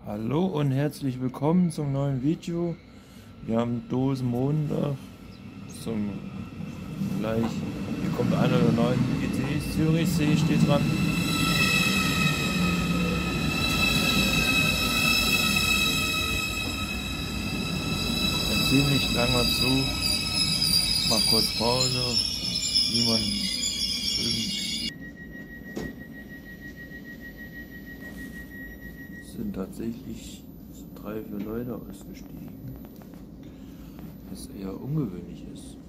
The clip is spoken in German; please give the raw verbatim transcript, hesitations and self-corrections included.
Hallo und herzlich willkommen zum neuen Video. Wir haben Dosenmontag zum gleich. Hier kommt einer der neuen E Ts. Zürichsee steht dran. Ein ziemlich langer Zug. Mach kurz Pause, wie man sind tatsächlich drei, vier Leute ausgestiegen, was eher ungewöhnlich ist.